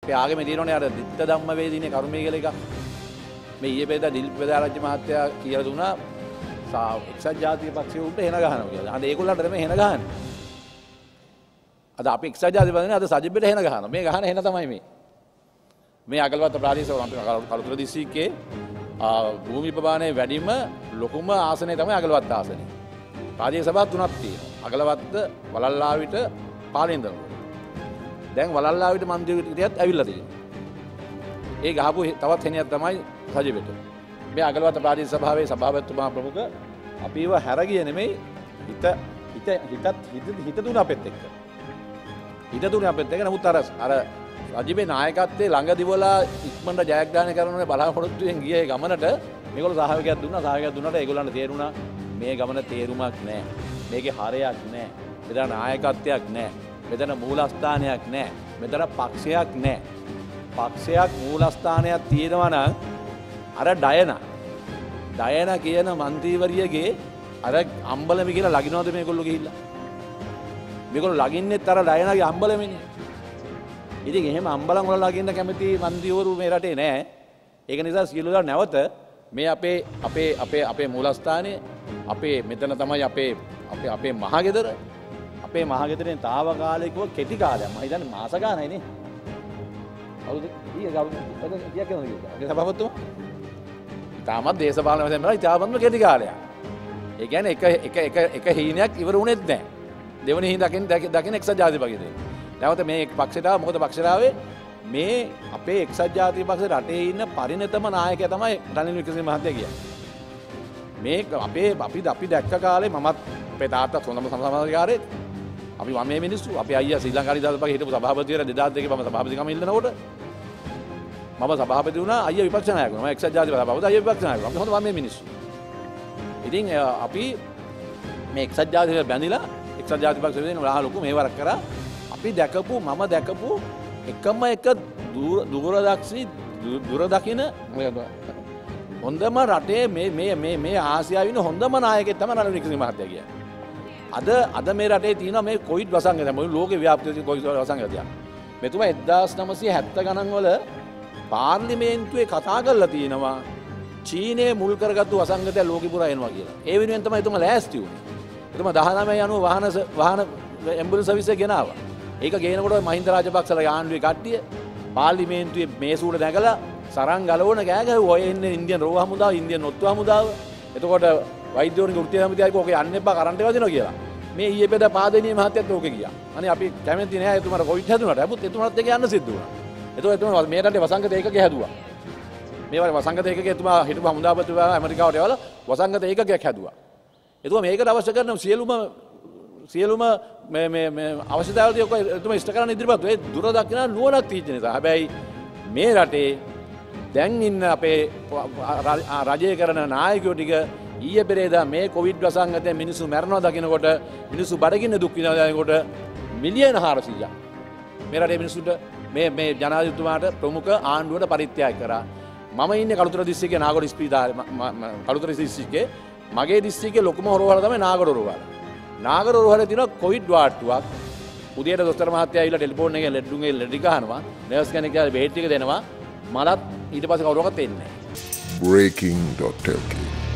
අපේ ආගමේ තියෙනවනේ අර ditta ධම්ම වේදිනේ කර්මය කියලා එකක්. මේ ඊයේ පෙරේදා දිලිප් පෙරාරච්චි මහත්තයා කියලා දුන්නා එක්සත් ජාතික පක්ෂය උන්ට හෙන ගහනවා කියලා. අද ඒගොල්ලන්ට තමයි හෙන ගහන්නේ. අද අපි එක්සත් ජාතික පක්ෂනේ අද සජිබ්බෙට හෙන ගහනවා. මේ ගහන හෙන තමයි මේ. මේ අගලවත්ත ප්‍රාදේශීය කලුතර දිස්ත්‍රික්කයේ භූමි ප්‍රමාණය වැඩිම ලොකුම ආසනය තමයි අගලවත්ත ආසනය. රාජ්‍ය සභා 3ක් තියෙනවා. අගලවත්ත වලල්ලාවිට පාලේන්දර. දැන් වලල්ලාවිට මන්ත්‍රීවරියත් ඇවිල්ලා තියෙනවා. ඒ ගහපු තවත් හෙනියක් තමයි සජිබෙට. මේ අගලවත්ත ප්‍රාදේශීය සභාවේ සභාපතිතුමා ප්‍රමුඛ අපිව හැරගියේ නෙමෙයි හිත දුන අපෙත් එක්ක. හිත දුන අපෙත් එක්ක නමුත් අර රජිබේ නායකත්වයේ ළඟ දිවලා ඉක්මනට ජයග්‍රහණය කරනවා බලාපොරොත්තුෙන් ගියේ ගමනට මේගොල්ලෝ සහයෝගයක් දුන්නාට ඒගොල්ලන්ට තේරුණා මේ ගමන තේරුමක් නැහැ. මේකේ හරයක් නැහැ. මෙතන නායකත්වයක් නැහැ. මෙතන මූලස්ථානයක් නැහැ. මෙතන පක්ෂයක් නැහැ. පක්ෂයක් මූලස්ථානයක් තියෙනවා නම් අර ඩයන කියන මන්ත්‍රීවරියගේ අර අම්බලම කියලා ලගිනවද මේගොල්ලෝ ගිහිල්ලා? මේගොල්ලෝ ලගින්නෙත් අර ඩයනගේ අම්බලමනේ. ඉතින් එහෙම අම්බලම් වල ලගින්න කැමති මන්ත්‍රීවරු මේ රටේ නැහැ. ඒක නිසා සියලු දා නැවත මේ අපේ මූලස්ථානයේ මෙතන තමයි අපේ මහගෙදර. අපේ මහගෙදරේ තාවකාලිකව කෙටි කාලයක්. මම හිතන්නේ මාස ගානයි නේ. අවුරුදු කීයක් යනවද සභාපතිතුමා? තාමත් දේශපාලන වශයෙන් බලලා ඉතාමත්ම කෙටි කාලයක්. ඒ කියන්නේ එක හීනයක් ඉවර වුණෙත් නැහැ. දෙවෙනි හීන දකින්න එක්සත් ජාතික පක්ෂය. නැවත මේ පක්ෂයට ආව මොකද පක්ෂයට ආවේ මේ අපේ එක්සත් ජාතික පක්ෂේ රටේ ඉන්න පරිණතම නායකයා තමයි රනිල් වික්‍රමසිංහ මහත්තයා කියන්නේ. මේ අපි දැක්ක කාලේ මමත් අපේ තාත්තත් හොඳම සමාජකාරයෙක්. අපි වමේ මිනිස්සු අපේ අයියා ශ්‍රී ලංකා නිදහස් හිටපු සභාපතිවරයා 2002 මම සභාපතිකම ඉල්ලනකොට මම සභාපති වුණා අයියා විපක්ෂ නායක වුණා. මම එක්සත් ජාතික සභාපති අයියා විපක්ෂ නායක වුණා. අපි හොඳ වමේ මිනිස්සු. ඉතින් අපි මේ එක්සත් ජාතික බැඳිලා එක්සත් ජාතික පක්ෂ වෙන රහ ලොකු මේවරක් කරා. අපි මම දැකපු එකම එක දුරදකින හොඳම රටේ මේ ආසියාවේ ඉන්න හොඳම නායකයෙක් තමයි රනිල් වික්‍රමසිංහ මහත්තයා කියන්නේ. අද මේ රටේ තියෙනවා මේ කොවිඩ් වසංගතය. මොකද ලෝකේ ව්‍යාප්ත වෙච්ච කොවිඩ් වසංගතය. මෙතුමා 1970 ගණන් වල පාර්ලිමේන්තුවේ කතා කරලා තියෙනවා චීනයේ මුල් කරගත්තු වසංගතය ලෝකෙ පුරා එනවා කියලා. ඒ වෙනුවෙන් තමයි එතුමා ලෑස්ති වුණේ. එතුමා 1990 වාහන ඇම්බුලන්ස් සර්විස් එක ගෙනාවා. ඒක ගේනකොට මහින්ද රාජපක්ෂලා ආණ්ඩුවේ කට්ටිය පාර්ලිමේන්තුවේ මේසුවට නැගලා සරන් ගලවන කෑ ගැහුවා. ඔය එන්නේ ඉන්දියන් රෝහ හමුදාව, ඉන්දියන් ඔත්තු හමුදාව. එතකොට වෛද්‍යවරුන්ගේ වෘත්තීය සමිතියයි කෝකේ යන්න එපා කරන්ට් එක වදිනවා කියලා. මේ ඊයේ පෙරේදා පාදේනිය මහත්තයත් ඕකේ ගියා. අනේ අපි කැමති නෑ එතුමාට කොවිඩ් හැදුනට. නමුත් එතුමාත් එක යන්න සිද්ධ වුණා. එතුමා මේ රටේ වසංගත ඒකක හැදුවා. මේ වගේ වසංගත ඒකක එතුමා හිටපු හමුදාපතිතුමා ඇමරිකාවට යවලා වසංගත ඒකකයක් හැදුවා. එතුමා මේකට අවශ්‍ය කරන සියලුම මේ අවශ්‍යතාවල් ටික එතුමා ඉෂ්ට කරන්න ඉදිරිපත් ඒ දුර දක්ින නුවණක් තියෙන නිසා. හැබැයි මේ රටේ දැන් ඉන්න අපේ රජය කරන නායකයෝ ටික ඊයේ පෙරේදා මේ කොවිඩ් වසංගතයෙන් මිනිස්සු මැරෙනවා දකින්නකොට මිනිස්සු බඩගින්න දුක් විඳිනවා දකින්නකොට මිලියන 400ක් මේ රටේ මිනිස්සුන්ට මේ ජනාධිපතිතුමාට ප්‍රමුඛ ආණ්ඩුවට පරිත්‍යාග කරා. මම ඉන්නේ කළුතර දිස්ත්‍රික්කයේ නාගොඩ ස්පීතාලේ කළුතර දිස්ත්‍රික්කයේ මගේ දිස්ත්‍රික්කයේ ලොකුම හොරවල තමයි නාගොඩ හොරවල. නාගොඩ හොරවලේ තියෙන කොවිඩ් වාට්ටුවක් උදේට දොස්තර මහත්තයා ඇවිල්ලා ටෙලිෆෝන් එකෙන් ලෙඩුන්ගේ ලෙඩි ගහනවා. නර්ස් කෙනෙක් කියලා බෙහෙත් ටික දෙනවා. මලත් ඊට පස්සේ කවුරුවක්වත් එන්නේ නැහැ. breaking.lk